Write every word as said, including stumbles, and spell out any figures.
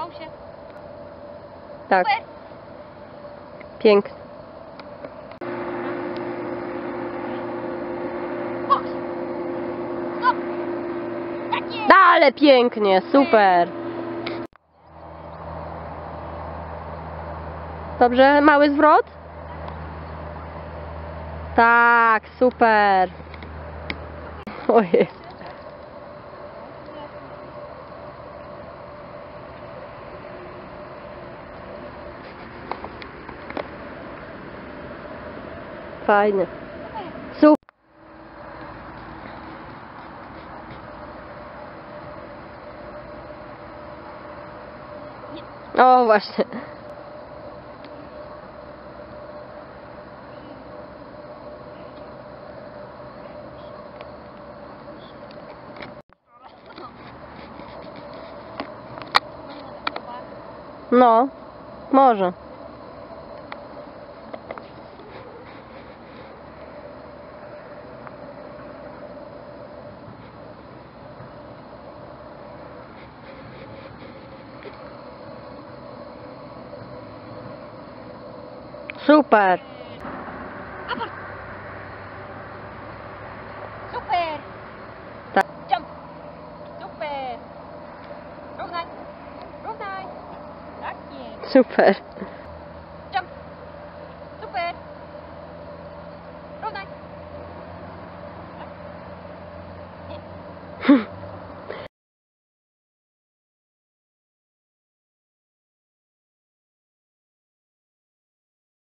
Podobał się? Tak. Super. Pięknie. Boks. Stop. Tak jest. Ale pięknie, super. Dobrze, mały zwrot? Tak, super. Ojej. Fajnie. Super. O, właśnie. No, może. Super. Super. Tak. Jump. Super. Równaj. Równaj. Tak jest. Super.